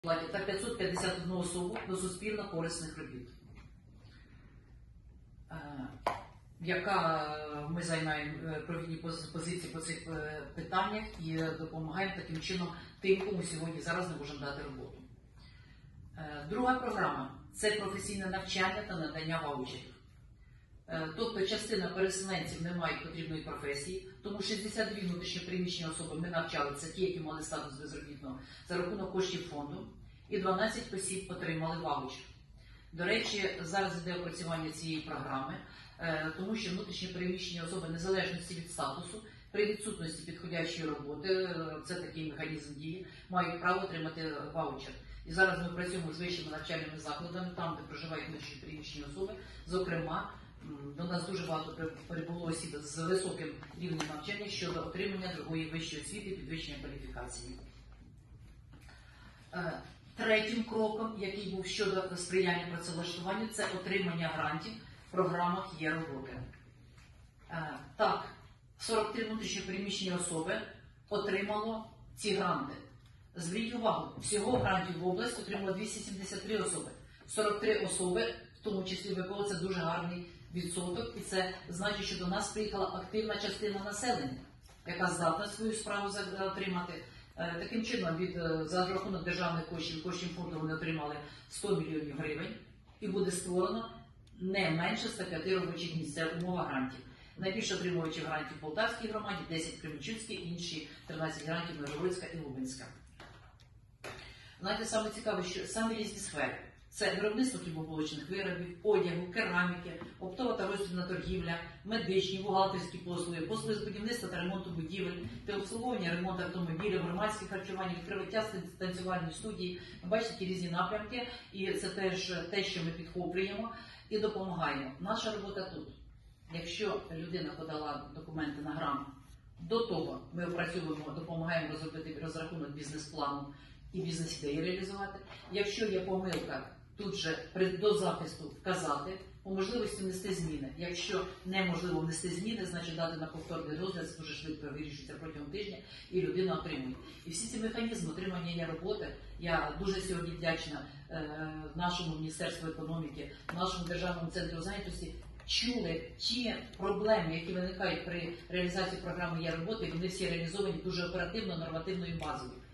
та 551 особу до суспільно корисних робіт. Яка ми займаємо провідні позиції по цих питаннях і допомагаємо таким чином тим, кому сьогодні зараз не можемо дати роботу. Друга програма – це професійне навчання та надання ваучерів. Тобто частина переселенців не мають потрібної професії, тому 62 внутрішньопереміщені особи ми навчали, це ті, які мали статус безробітного, за рахунок коштів фонду, і 12 осіб отримали ваучер. До речі, зараз йде опрацювання цієї програми, тому що внутрішньопереміщені особи незалежності від статусу, при відсутності підходящої роботи, це такий механізм дії, мають право отримати ваучер. І зараз ми працюємо з вищими навчальними закладами, там, де проживають внутрішньопереміщені особи. Зокрема, до нас дуже багато прибуло осіб з високим рівнем навчання щодо отримання другої вищої освіти і підвищення кваліфікації. Третім кроком, який був щодо сприяння працевлаштуванню, це отримання грантів в програмах «Є роботи». Так, 43 внутрішньопереміщені особи отримало ці гранти. Зверніть увагу, всього грантів в область отримало 273 особи. 43 особи, в тому числі ВПО, це дуже гарний відсоток, і це значить, що до нас приїхала активна частина населення, яка здатна свою справу отримати. Таким чином, за рахунок державних коштів фонду вони отримали 100 мільйонів гривень, і буде створено не менше 105 робочих місць. Це умова грантів. Найбільше отримувачів грантів в Полтавській громаді, 10 в Кременчуцькій, інші 13 грантів Миргородська і Лубенська. Знаєте, саме цікаве, що саме різні сфери. Це виробництво хлібобулочних виробів, одягу, кераміки, оптова та роздрібна торгівля, медичні, бухгалтерські послуги, послуги з будівництва та ремонту будівель, та обслуговування, ремонт автомобілів, громадське харчування, відкриття танцювальної студії. Ви бачите ті різні напрямки, і це теж те, що ми підхоплюємо і допомагаємо. Наша робота тут. Якщо людина подала документи на грант, до того ми опрацьовуємо, допомагаємо розробити розрахунок бізнес-плану і бізнес-ідеї реалізувати. Якщо є помилка, тут же до захисту вказати, по можливості внести зміни. Якщо неможливо внести зміни, значить дати на повторний розгляд, це дуже швидко вирішується протягом тижня, і людина отримує. І всі ці механізми отримання є роботи, я дуже сьогодні вдячна нашому Міністерству економіки, нашому Державному центру зайнятості, чули ті проблеми, які виникають при реалізації програми «Є роботи», і вони всі реалізовані дуже оперативно, нормативною базою.